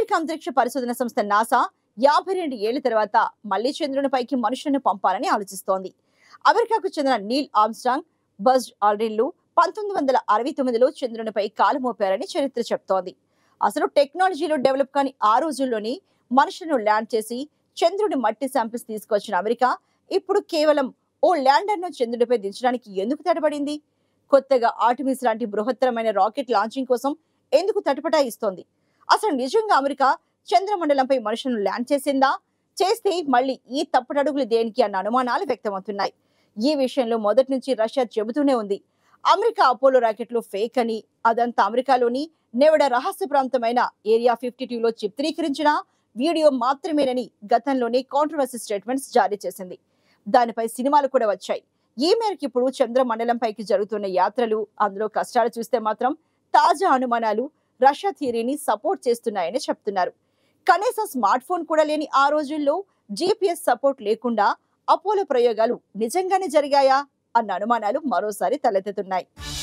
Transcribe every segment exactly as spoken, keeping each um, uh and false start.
America అంతరిక్ష పరిశోధన సంస్థ నాసా యాభై రెండు ఏళ్ల తర్వాత మళ్లీ చంద్రునిపైకి మనుషులను పంపాలని ఆలోచిస్తోంది. అమెరికాకు చెందిన నీల్ ఆర్మ్స్ట్రాంగ్, బజ్ ఆల్డ్రిన్లు పంతొమ్మిది వందల అరవై తొమ్మిదిలో చంద్రునిపై కాలు మోపారని చరిత్ర చెప్తోంది. అసలు టెక్నాలజీలో డెవలప్ కాని ఆ రోజుల్లోని మనుషులను ల్యాండ్ చేసి చంద్రుని మట్టి శాంపిల్స్ తీసుకొచ్చిన అమెరికా ఇప్పుడు కేవలం ఓ ల్యాండర్ ను చంద్రుడిపై దించడానికి ఎందుకు తడబడింది? కొత్తగా ఆర్టెమిస్ లాంటి బృహత్తరమైన రాకెట్ లాంచింగ్ కోసం ఎందుకు తటపటాయిస్తోంది? అసలు నిజంగా అమెరికా చంద్రమండలంపై మనుషులను ల్యాండ్ చేసిందా? చేస్తే మళ్ళీ ఈ తప్పుడడుగులు దేనికి అన్న అనుమానాలు వ్యక్తమవుతున్నాయి. ఈ విషయంలో మొదటి నుంచి రష్యా చెబుతూనే ఉంది, అమెరికా అపోలో రాకెట్లు ఫేక్ అని. అదంతా అమెరికాలోని నెవడా రహస్య ప్రాంతమైన ఏరియా ఫిఫ్టీ టూ లో చిత్రీకరించిన వీడియో మాత్రమేనని గతంలోనే కాంట్రవర్సీ స్టేట్మెంట్స్ జారీ చేసింది. దానిపై సినిమాలు కూడా వచ్చాయి. ఈ మేరకు ఇప్పుడు చంద్రమండలంపైకి జరుగుతున్న యాత్రలు, అందులో కష్టాలు చూస్తే మాత్రం తాజా అనుమానాలు రష్యా థియరీని సపోర్ట్ చేస్తున్నాయని చెప్తున్నారు. కనీసం స్మార్ట్ ఫోన్ కూడా లేని ఆ రోజుల్లో జీపీఎస్ సపోర్ట్ లేకుండా అపోలో ప్రయోగాలు నిజంగానే జరిగాయా అన్న అనుమానాలు మరోసారి తలెత్తుతున్నాయి.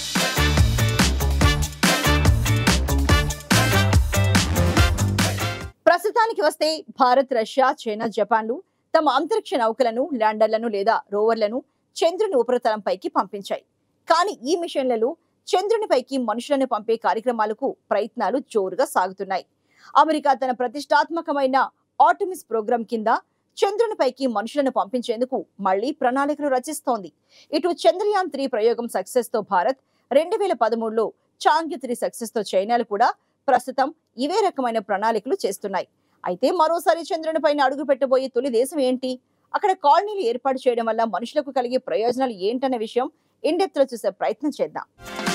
ప్రస్తుతానికి వస్తే భారత్, రష్యా, చైనా, జపాన్లు తమ అంతరిక్ష నౌకలను, ల్యాండర్లను లేదా రోవర్లను చంద్రుని ఉపరితలంపైకి పంపించాయి. కానీ ఈ మిషన్లలో చంద్రునిపైకి మనుషులను పంపే కార్యక్రమాలకు ప్రయత్నాలు జోరుగా సాగుతున్నాయి. అమెరికా తన ప్రతిష్టాత్మకమైన ఆర్టెమిస్ ప్రోగ్రాం కింద చంద్రునిపైకి మనుషులను పంపించేందుకు మళ్లీ ప్రణాళికలు రచిస్తోంది. ఇటు చంద్రయాన్ త్రీ ప్రయోగం సక్సెస్ తో భారత్, రెండు వేల పదమూడులో చాంగ్యు త్రీ సక్సెస్ తో చైనాలు కూడా ప్రస్తుతం ఇవే రకమైన ప్రణాళికలు చేస్తున్నాయి. అయితే మరోసారి చంద్రునిపైన అడుగు పెట్టబోయే తొలి దేశం ఏంటి? అక్కడ కాలనీలు ఏర్పాటు చేయడం వల్ల మనుషులకు కలిగే ప్రయోజనాలు ఏంటనే విషయం ఇన్డెప్త్ లో చూసే ప్రయత్నం చేద్దాం.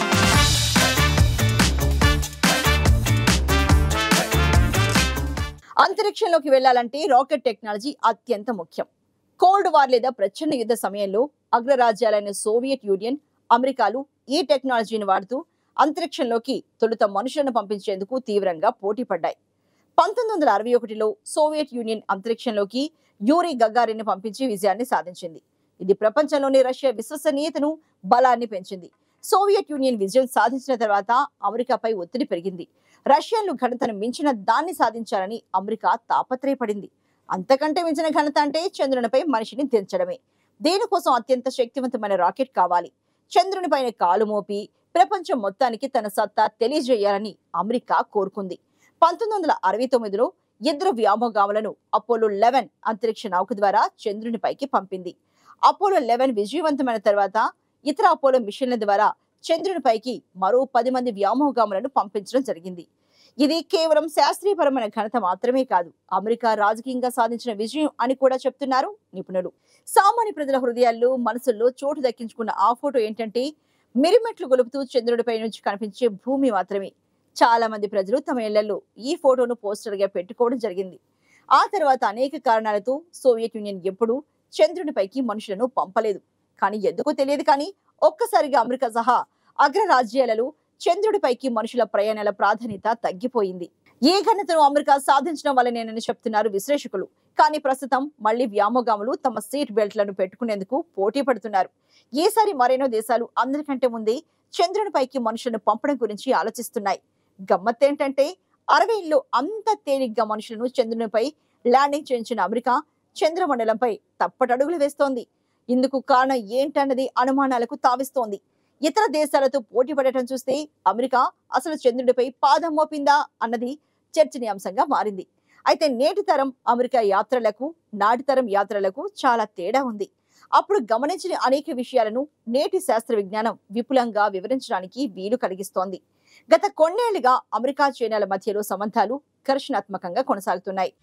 అంతరిక్షంలోకి వెళ్లాలంటే రాకెట్ టెక్నాలజీ అత్యంత ముఖ్యం. కోల్డ్ వార్ లేదా ప్రచండ యుద్ధ సమయంలో అగ్రరాజ్యాలైన సోవియట్ యూనియన్, అమెరికాలు ఈ టెక్నాలజీని వాడుతూ అంతరిక్షంలోకి తొలుత మనుషులను పంపించేందుకు తీవ్రంగా పోటీ పడ్డాయి. పంతొమ్మిది వందల అరవై ఒకటిలో సోవియట్ యూనియన్ అంతరిక్షంలోకి యూరీ గగారిన్ పంపించి విజయాన్ని సాధించింది. ఇది ప్రపంచంలోని రష్యా విశ్వసనీయతను, బలాన్ని పెంచింది. సోవియట్ యూనియన్ విజయం సాధించిన తర్వాత అమెరికాపై ఒత్తిడి పెరిగింది. రష్యన్లు ఘనతను మించిన దాన్ని సాధించాలని అమెరికా తాపత్రయపడింది. అంతకంటే మించిన ఘనత అంటే చంద్రునిపై మనిషిని దించడమే. దీనికోసం అత్యంత శక్తివంతమైన రాకెట్ కావాలి. చంద్రునిపైన కాలు మోపి ప్రపంచం మొత్తానికి తన సత్తా తెలియజేయాలని అమెరికా కోరుకుంది. పంతొమ్మిది వందల అరవై తొమ్మిదిలో ఇద్దరు వ్యోమగాములను అపోలో లెవెన్ అంతరిక్ష నౌక ద్వారా చంద్రునిపైకి పంపింది. అపోలో లెవెన్ విజయవంతమైన తర్వాత ఇతర అపోలో మిషన్ల ద్వారా చంద్రునిపైకి మరో పది మంది వ్యోమగాములను పంపించడం జరిగింది. ఇది కేవలం శాస్త్రీయపరమైన ఘనత మాత్రమే కాదు, అమెరికా రాజకీయంగా సాధించిన విజయం అని కూడా చెప్తున్నారు నిపుణులు. సామాన్య ప్రజల హృదయాల్లో, మనసుల్లో చోటు దక్కించుకున్న ఆ ఫోటో ఏంటంటే మిరిమెట్లు గొలుపుతూ చంద్రుడిపై నుంచి కనిపించే భూమి మాత్రమే. చాలా మంది ప్రజలు తమ ఇళ్లలో ఈ ఫోటోను పోస్టర్ గా పెట్టుకోవడం జరిగింది. ఆ తర్వాత అనేక కారణాలతో సోవియట్ యూనియన్ ఎప్పుడూ చంద్రునిపైకి మనుషులను పంపలేదు. కానీ ఎందుకో తెలియదు కానీ ఒక్కసారిగా అమెరికా సహా అగ్రరాజ్యాలలో చంద్రుడిపైకి మనుషుల ప్రయాణాల ప్రాధాన్యత తగ్గిపోయింది. ఈ ఘనతను అమెరికా సాధించడం వల్లనేనని చెప్తున్నారు విశ్లేషకులు. కానీ ప్రస్తుతం మళ్లీ వ్యోమగాములు తమ సీట్ బెల్ట్లను పెట్టుకునేందుకు పోటీ పడుతున్నారు. ఈసారి మరెన్నో దేశాలు అందరికంటే ముందే చంద్రునిపైకి మనుషులను పంపడం గురించి ఆలోచిస్తున్నాయి. గమ్మత్తేంటంటే అరవైలో అంత తేలిగ్గా మనుషులను చంద్రునిపై ల్యాండింగ్ చేయించిన అమెరికా చంద్రమండలంపై తప్పటడుగులు వేస్తోంది. ఇందుకు కారణం ఏంటన్నది అనుమానాలకు తావిస్తోంది. ఇతర దేశాలతో పోటీ పడటం చూస్తే అమెరికా అసలు చంద్రుడిపై పాదం మోపిందా అన్నది చర్చనీయాంశంగా మారింది. అయితే నేటి తరం అమెరికా యాత్రలకు, నాటి తరం యాత్రలకు చాలా తేడా ఉంది. అప్పుడు గమనించిన అనేక విషయాలను నేటి శాస్త్ర విజ్ఞానం విపులంగా వివరించడానికి వీలు కలిగిస్తోంది. గత కొన్నేళ్లుగా అమెరికా, చైనాల మధ్యలో సంబంధాలు ఘర్షణాత్మకంగా కొనసాగుతున్నాయి.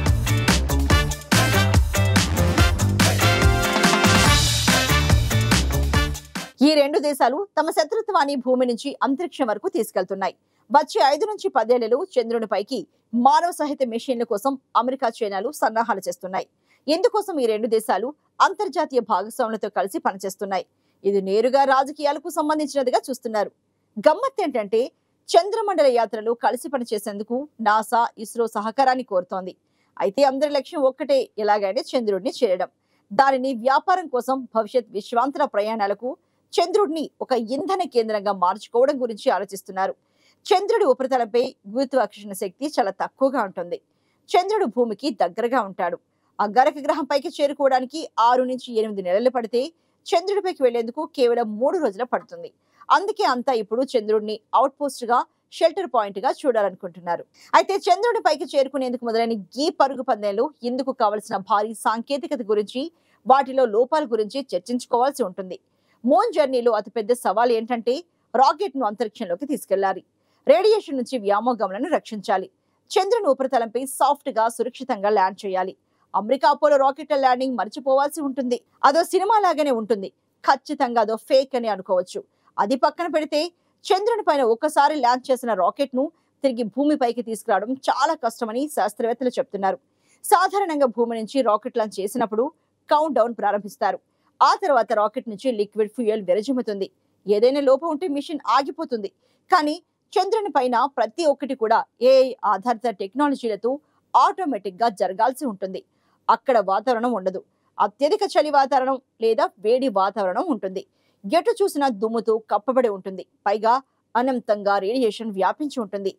ఈ రెండు దేశాలు తమ శత్రుత్వాన్ని భూమి నుంచి అంతరిక్షం వరకు తీసుకెళ్తున్నాయి. వచ్చే ఐదు నుంచి పదేళ్లలో చంద్రునిపైకి మానవ సహిత మిషన్ల కోసం అమెరికా, చైనాలు సన్నాహాలు చేస్తున్నాయి. ఇందుకోసం ఈ రెండు దేశాలు అంతర్జాతీయ భాగస్వాములతో కలిసి పనిచేస్తున్నాయి. ఇది నేరుగా రాజకీయాలకు సంబంధించినదిగా చూస్తున్నారు. గమ్మత్ ఏంటంటే చంద్రమండల యాత్రలు కలిసి పనిచేసేందుకు నాసా, ఇస్రో సహకారాన్ని కోరుతోంది. అయితే అందరి లక్ష్యం ఒక్కటే, ఎలాగైనా చంద్రుడిని చేరడం. దానిని వ్యాపారం కోసం, భవిష్యత్ విశ్వాంతర ప్రయాణాలకు చంద్రుడిని ఒక ఇంధన కేంద్రంగా మార్చుకోవడం గురించి ఆలోచిస్తున్నారు. చంద్రుడి ఉపరితలంపై గురుత్వాకర్షణ శక్తి చాలా తక్కువగా ఉంటుంది. చంద్రుడు భూమికి దగ్గరగా ఉంటాడు. ఆ గరక గ్రహం పైకి చేరుకోవడానికి ఆరు నుంచి ఎనిమిది నెలలు పడితే చంద్రుడిపైకి వెళ్లేందుకు కేవలం మూడు రోజుల పడుతుంది. అందుకే అంతా ఇప్పుడు చంద్రుడిని అవుట్ పోస్ట్ గా, షెల్టర్ పాయింట్ గా చూడాలనుకుంటున్నారు. అయితే చంద్రుడి పైకి చేరుకునేందుకు మొదలైన ఈ పరుగు పందెంలో ఇందుకు కావలసిన భారీ సాంకేతికత గురించి, వాటిలో లోపాల గురించి చర్చించుకోవాల్సి ఉంటుంది. మూన్ జర్నీలో అతిపెద్ద సవాల్ ఏంటంటే రాకెట్ ను అంతరిక్షంలోకి తీసుకెళ్లాలి. రేడియేషన్ నుంచి వ్యోమగాములను రక్షించాలి. చంద్రుని ఉపరితలంపై సాఫ్ట్ గా, సురక్షితంగా ల్యాండ్ చేయాలి. అమెరికా అపోలో రాకెట్ల ల్యాండింగ్ మర్చిపోవాల్సి ఉంటుంది. అదో సినిమా లాగానే ఉంటుంది. ఖచ్చితంగా అదో ఫేక్ అని అనుకోవచ్చు. అది పక్కన పెడితే చంద్రుని పైన ఒక్కసారి ల్యాండ్ చేసిన రాకెట్ ను తిరిగి భూమిపైకి తీసుకురావడం చాలా కష్టమని శాస్త్రవేత్తలు చెప్తున్నారు. సాధారణంగా భూమి నుంచి రాకెట్ లాంచ్ చేసినప్పుడు కౌంట్ డౌన్ ప్రారంభిస్తారు. ఆ తర్వాత రాకెట్ నుంచి లిక్విడ్ ఫ్యూయల్ విరజిమ్ముతుంది. ఏదైనా లోపం ఉంటే మిషన్ ఆగిపోతుంది. కానీ చంద్రుని పైన ప్రతి ఒక్కటి కూడా ఏఐ ఆధారిత టెక్నాలజీలతో ఆటోమేటిక్ గా జరగాల్సి ఉంటుంది. అక్కడ వాతావరణం ఉండదు. అత్యధిక చలి వాతావరణం లేదా వేడి వాతావరణం ఉంటుంది. ఎటు చూసినా దుమ్ముతో కప్పబడి ఉంటుంది. పైగా అనంతంగా రేడియేషన్ వ్యాపించి ఉంటుంది.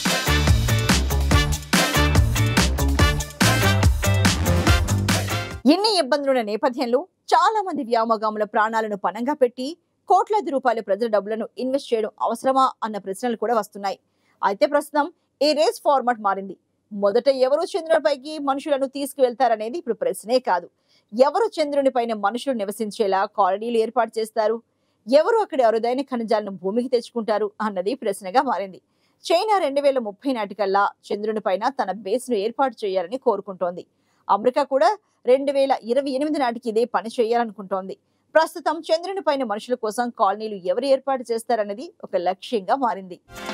ఇన్ని ఇబ్బందులున్న నేపథ్యంలో చాలా మంది వ్యోమగాముల ప్రాణాలను పణంగా పెట్టి కోట్లాది రూపాయల ప్రజల డబ్బులను ఇన్వెస్ట్ చేయడం అవసరమా అన్న ప్రశ్నలు కూడా వస్తున్నాయి. అయితే ప్రస్తుతం ఈ రేస్ ఫార్మాట్ మారింది. మొదట ఎవరు చంద్రునిపైకి మనుషులను తీసుకువెళ్తారనేది ఇప్పుడు ప్రశ్నే కాదు. ఎవరు చంద్రుని పైన మనుషులు నివసించేలా కాలనీలు ఏర్పాటు చేస్తారు, ఎవరు అక్కడి అరుదైన ఖనిజాలను భూమికి తెచ్చుకుంటారు అన్నది ప్రశ్నగా మారింది. చైనా రెండు వేల ముప్పై నాటికల్లా చంద్రుని పైన తన బేస్ ను ఏర్పాటు చేయాలని కోరుకుంటోంది. అమెరికా కూడా రెండు వేల ఇరవై ఎనిమిది నాటికి ఇదే పని చేయాలనుకుంటోంది. ప్రస్తుతం చంద్రుని పైన మనుషుల కోసం కాలనీలు ఎవరు ఏర్పాటు చేస్తారన్నది ఒక లక్ష్యంగా మారింది.